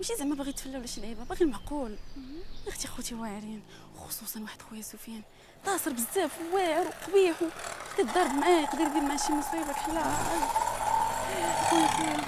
ماشي زعما باغي يتفلى ولا شي لعيبه، باغي المعقول. اختي خوتي واعرين، خصوصا واحد خويا سفيان طاصر بزاف واعر وقبيح كتضرب معاه، يقدر يدير معاه شي مصيبه كحلا. خويا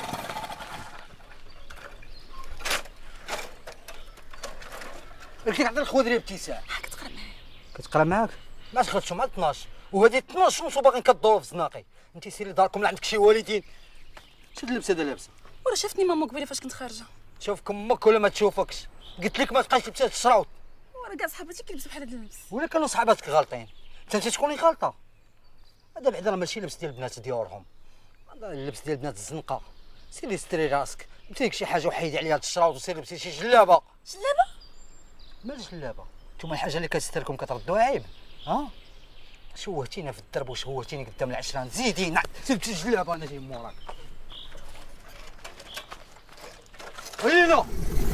كيعطي الخضري ابتسام. كتقرا معايا. كتقرا معاك؟ ما دخلتش مع 12 وهذه 12 ونص وباغيين كدوروا في الزناقي. انت سيري داركم لا عندك شي والدين. شد اللبسه هذا لابسه. ورا شافتني ماما قبيله فاش كنت خارجه. تشوفك امك ولا ما تشوفكش؟ قلت لك ما تبقاش لبسات الشراوط. ورا كاع صحاباتي كيلبسوا بحال هذا اللبس. ولا كانوا صحاباتك غالطين؟ انت تكوني غالطه. هذا بعدا راه ماشي لبس ديال البنات ديورهم. هذا اللبس ديال البنات الزنقه. سيري ستري راسك، جبت لك شي حاجه وحيدي عليها هاد الشراوط وسيري لبسي شي جلابه. جلابه؟ مال جلابه؟ نتوما الحاجه اللي كتستركم كتردوها عيب. ها؟ شوهتينا في الدرب وشوهتيني قدام العشران، زيدي نعم سبت الجلابه انا جاي موراك. هينا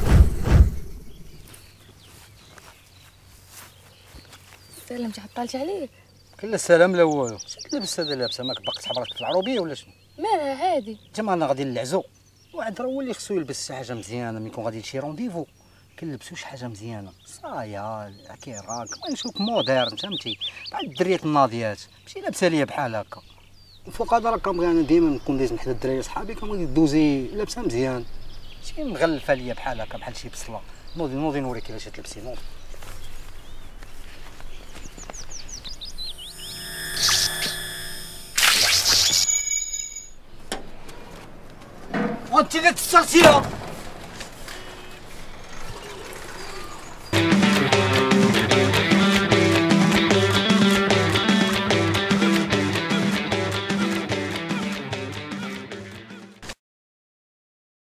سلمتي عطلت عليك. كلا سلام لا والو. شنو لبس هذا لابسه؟ ماك باقي تحب راسك في العروبيه ولا شنو؟ مالها عادي. تما انا غادي نلعزو، واحد راه هو اللي خصو يلبس شي حاجه مزيانه ملي يكون غادي لشي رونديفو، كنلبسو شي حاجه مزيانه. صايا كي راك ما نشوفك موديرن فهمتي، بحال الدريات الناضيات ماشي لابسه ليا بحال هكا. وفوق هذا راه كنبغي انا ديما نكون دايز حدا الدراري صحابي كنبغي دوزي لابسه مزيان، ماشي مغلفه ليا بحال هكا بحال شي بصله. نوضي نوريك كيفاش تلبسي. نوضي وانت اللي تسترتيها.